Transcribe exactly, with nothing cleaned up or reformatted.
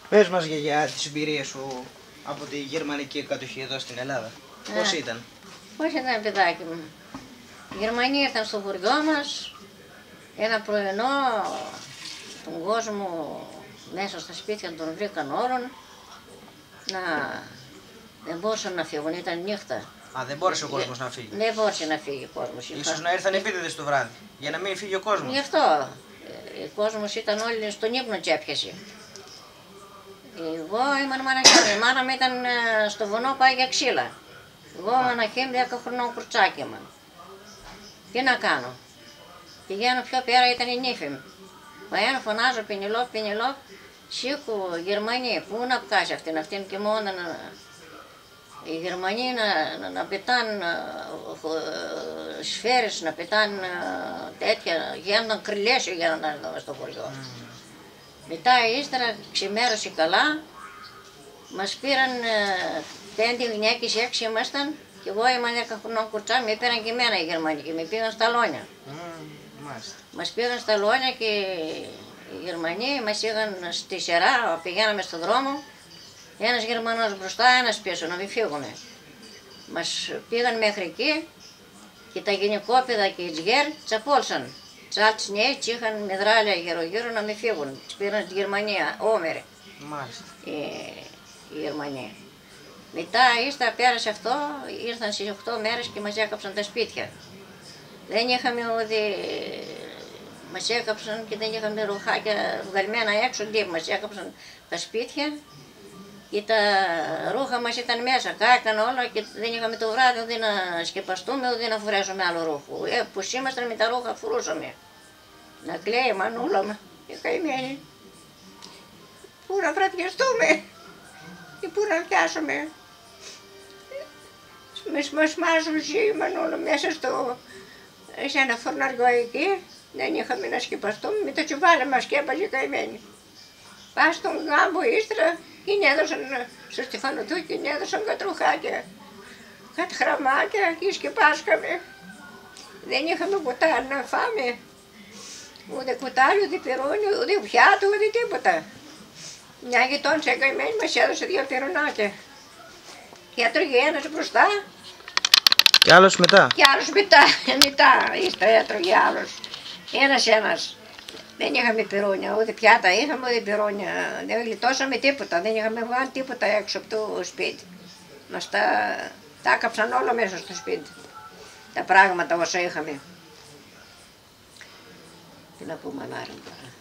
Πες μας για τις εμπειρίες σου από τη γερμανική κατοχή εδώ στην Ελλάδα. Α, Πώς ήταν? πώς ήταν, παιδάκι μου. Οι Γερμανοί ήρθαν στο χωριό μας, ένα πρωινό τον κόσμο μέσα στα σπίτια τον βρήκαν όλων, να δεν μπορούσαν να φύγουν, ήταν νύχτα. Α, δεν μπόρεσε ο κόσμος να φύγει. Δεν μπόρεσε να φύγει ο κόσμος. Ίσως να ήρθαν επίτηδες το βράδυ, για να μην φύγει ο κόσμος. Γι' αυτό ο κόσμος ήταν όλοι στον ύπνο και έπιασε. Εγώ ήμουν μαναχή, η μάνα μου ήταν στο βουνό πάει για ξύλα. Εγώ μαναχή δέκα χρονών κουρτσάκι μου. Τι να κάνω. Πηγαίνω πιο πέρα, ήταν η νύφη μου. Πααίνω, φωνάζω Πινελόπ, Πινελόπ, σήκω Γερμανοί, πού να βγάζει αυτήν, αυτήν και μόνο να... Οι Γερμανοί να, να, να πετάνε σφαίρες, να πετάνε τέτοια, γίνονταν κρυλές γίνονταν στο χωριό. Mm. Μετά ύστερα ξημέρωσε καλά, μας πήραν πέντε γυναίκες, έξι ήμασταν και εγώ ήμουν δέκα χρονών κουρτσά, με πήραν και εμένα οι Γερμανοί και με πήγαν στα Λόνια. Mm. Μας πήγαν στα Λόνια και οι Γερμανοί μας είχαν στη σειρά, πηγαίναμε στον δρόμο. Ένας Γερμανός μπροστά, ένας πίσω, να μην φύγουμε. Μας πήγαν μέχρι εκεί και τα γυναικόπαιδα και οι τζιέρ τσαπόλσαν. Τσάλτς νέοι και είχαν μεδράλια γύρω-γύρω να μην φύγουν. Τις πήραν στη Γερμανία, όμερε. Μάλιστα. Οι, οι Γερμανοί. Μετά ύστερα πέρασε αυτό, ήρθαν στις οκτώ μέρες και μας έκαψαν τα σπίτια. Δεν είχαμε ούτε... Μας έκαψαν και δεν είχαμε ρουχάκια βγαλμένα έξω, τι μας έκαψαν τα σπίτια. Και τα ρούχα μας ήταν μέσα, κάκαν όλα και δεν είχαμε το βράδυ ούτε να σκεπαστούμε ούτε να φορέσουμε άλλο ρούχο. Ε, πως ήμασταν με τα ρούχα φορούσαμε. Να κλαίει η μανούλα μου, η καημένη. Πού να βραδιαστούμε και πού να πιάσουμε. Μας μάζουν η μανούλα μέσα στο, σε ένα φορναριό εκεί. Δεν είχαμε να σκεπαστούμε, με το τσουβάλι μας σκέπαζε η καημένη. Πας στον γάμπο ύστερα, και έδωσαν στο Στεφανοτού και έδωσαν κατρουχάκια, κάτι χραμάκια και σκεπάσκαμε. Δεν είχαμε κουτάλι να φάμε, ούτε κουτάλι, ούτε πυρούνι, ούτε πιάτο, ούτε τίποτα. Μια γειτόνισσα καημένη μας έδωσε δύο πυρουνάκια. Και έτρωγε ένας μπροστά. Και άλλος μετά. Και άλλος μετά, μετά, ύστερα έτρωγε άλλος. Ένας ένας. Δεν είχαμε πυρούνια, ούτε πιάτα είχαμε, ούτε πυρούνια. Δεν γλιτώσαμε τίποτα, δεν είχαμε βγάλει τίποτα έξω από το σπίτι. Μας τα, τα κάψαν όλα μέσα στο σπίτι. Τα πράγματα όσα είχαμε. Τι να πούμε, μάρα μου τώρα.